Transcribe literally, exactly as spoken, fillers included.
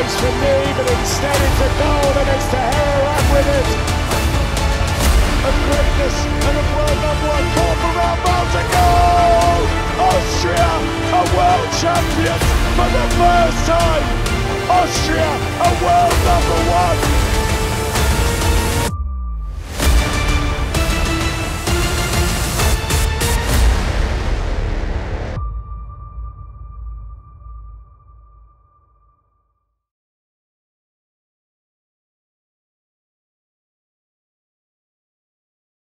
race for me, but instead it's a gold and it's to her and with it. A greatness and a world number one fourth around Baltic goal! Austria are world champions for the first time! Austria are world number one!